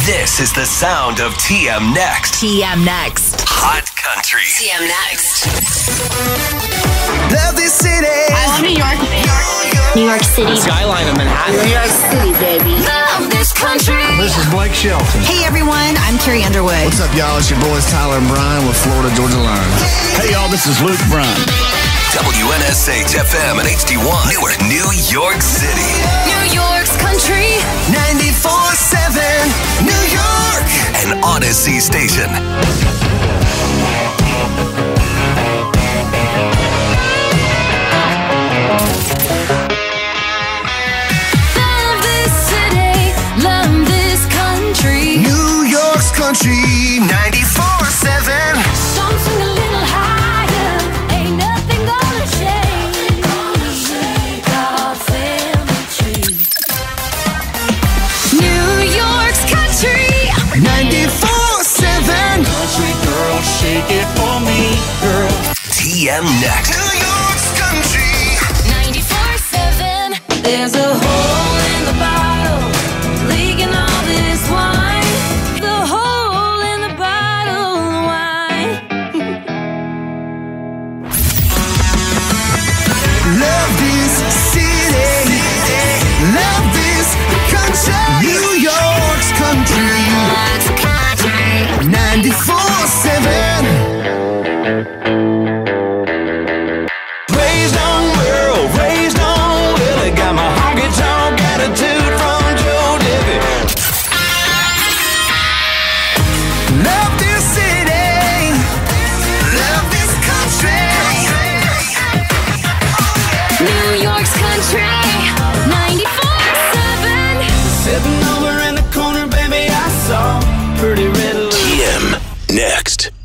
This is the sound of TM Next. TM Next. Hot Country. TM Next. Love this city. I love New York. New York City. Skyline of Manhattan. New York City, baby. Love this country. This is Blake Shelton. Hey everyone, I'm Carrie Underwood. What's up, y'all? It's your boys Tyler and Brian with Florida Georgia Line. Hey, y'all, this is Luke Bryan. WNSH FM and HD1. Newark, New York City. New York's country. 94.7 New York. An Odyssey station. Love this city. Love this country. New York's country. 94.7. Something a little higher. Ain't nothing gonna shake our family tree. New York's country. 94.7 Country girl, shake it for me, girl. TM Next. New York's country. 94.7. There's a hole in the bottle, leaking all this wine. The hole in the bottle of wine. Love this city. Love this country. New York's country. That's country. 94.7. Raised on Merle, raised on Willie. Got my honky-tonk attitude from Joe Dippy. Love this city. Love this country. New York's country. 94.7. Sitting over in the corner, baby, I saw pretty red lips. TM Next.